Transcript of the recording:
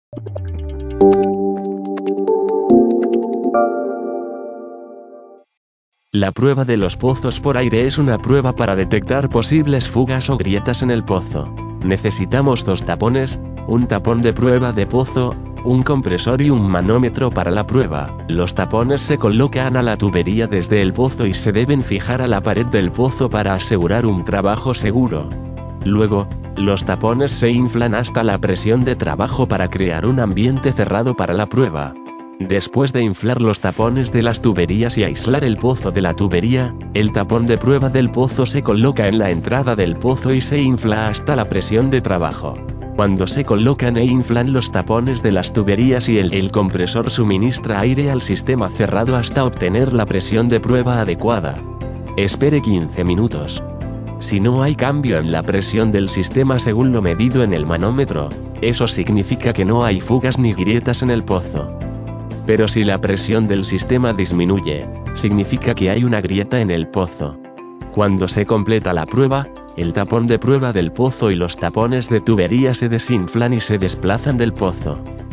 La prueba de los pozos por aire es una prueba para detectar posibles fugas o grietas en el pozo. Necesitamos 2 tapones, un tapón de prueba de pozo, un compresor y un manómetro para la prueba. Los tapones se colocan a la tubería desde el pozo y se deben fijar a la pared del pozo para asegurar un trabajo seguro. Luego, los tapones se inflan hasta la presión de trabajo para crear un ambiente cerrado para la prueba. Después de inflar los tapones de las tuberías y aislar el pozo de la tubería, el tapón de prueba del pozo se coloca en la entrada del pozo y se infla hasta la presión de trabajo. Cuando se colocan e inflan los tapones de las tuberías y el compresor suministra aire al sistema cerrado hasta obtener la presión de prueba adecuada. Espere 15 minutos. Si no hay cambio en la presión del sistema según lo medido en el manómetro, eso significa que no hay fugas ni grietas en el pozo. Pero si la presión del sistema disminuye, significa que hay una grieta en el pozo. Cuando se completa la prueba, el tapón de prueba del pozo y los tapones de tubería se desinflan y se desplazan del pozo.